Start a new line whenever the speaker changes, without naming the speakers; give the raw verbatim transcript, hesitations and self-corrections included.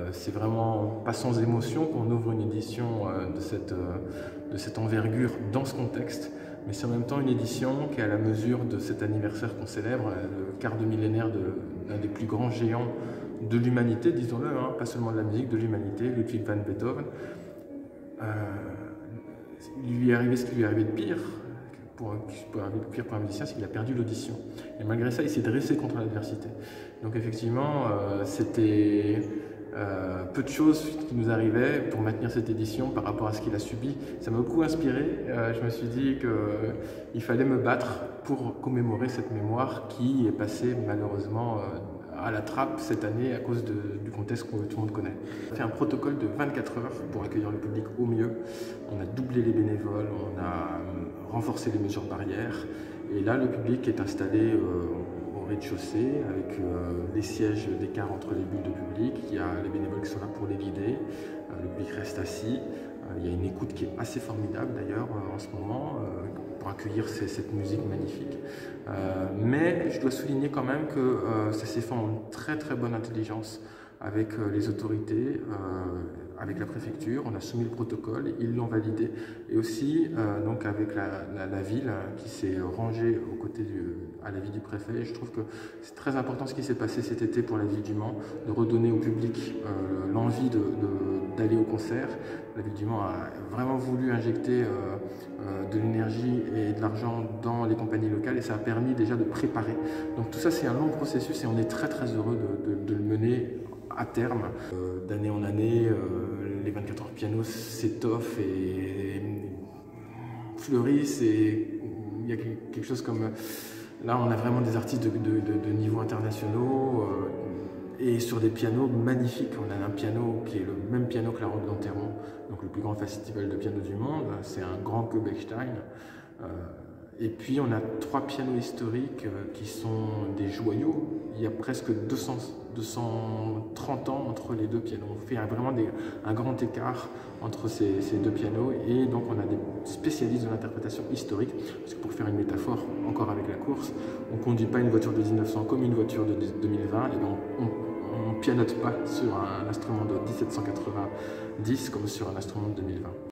Euh, c'est vraiment pas sans émotion qu'on ouvre une édition euh, de, cette, euh, de cette envergure dans ce contexte, mais c'est en même temps une édition qui est à la mesure de cet anniversaire qu'on célèbre, le quart de millénaire d'un des plus grands géants de l'humanité, disons-le, hein, pas seulement de la musique, de l'humanité, Ludwig van Beethoven. Euh, il lui est arrivé ce qui lui est arrivé de pire, pour, pour arriver de pire pour un musicien, c'est qu'il a perdu l'audition. Et malgré ça, il s'est dressé contre l'adversité. Donc effectivement, euh, c'était euh, peu de choses qui nous arrivaient pour maintenir cette édition par rapport à ce qu'il a subi. Ça m'a beaucoup inspiré. Euh, je me suis dit qu'il euh, fallait me battre pour commémorer cette mémoire qui est passée malheureusement euh, à la trappe cette année à cause de, du contexte que tout le monde connaît. On a fait un protocole de vingt-quatre heures pour accueillir le public au mieux. On a doublé les bénévoles, on a renforcé les mesures barrières. Et là, le public est installé euh, au rez-de-chaussée avec euh, les sièges d'écart entre les bulles de public. Il y a les bénévoles qui sont là pour les guider. Euh, le public reste assis. Euh, il y a une écoute qui est assez formidable d'ailleurs euh, en ce moment euh, pour accueillir ces, cette musique magnifique. Euh, mais je dois souligner quand même que euh, ça s'est fait en très très bonne intelligence avec euh, les autorités, euh, avec la préfecture. On a soumis le protocole, ils l'ont validé, et aussi euh, donc avec la, la, la ville hein, qui s'est rangée aux côtés du, à l'avis du préfet. Et je trouve que c'est très important ce qui s'est passé cet été pour la ville du Mans, de redonner au public euh, l'envie d'aller au concert. La ville du Mans a vraiment voulu injecter euh, euh, de l'énergie et de l'argent dans les compagnies locales, et ça a permis déjà de préparer. Donc tout ça, c'est un long processus et on est très très heureux de, de, de le mener à terme. Euh, D'année en année, euh, les vingt-quatre heures piano s'étoffent et, et fleurissent, et il y a quelque chose comme... Là, on a vraiment des artistes de, de, de, de niveau internationaux euh, et sur des pianos magnifiques. On a un piano qui est le même piano que la Roque d'Enterrement, donc le plus grand festival de piano du monde. C'est un grand que Bechstein. Euh, Et puis on a trois pianos historiques qui sont des joyaux. Il y a presque deux cents, deux cent trente ans entre les deux pianos. On fait vraiment des, un grand écart entre ces, ces deux pianos, et donc on a des spécialistes de l'interprétation historique. Parce que pour faire une métaphore, encore avec la course, on ne conduit pas une voiture de mille neuf cents comme une voiture de deux mille vingt, et donc on ne pianote pas sur un instrument de mille sept cent quatre-vingt-dix comme sur un instrument de deux mille vingt.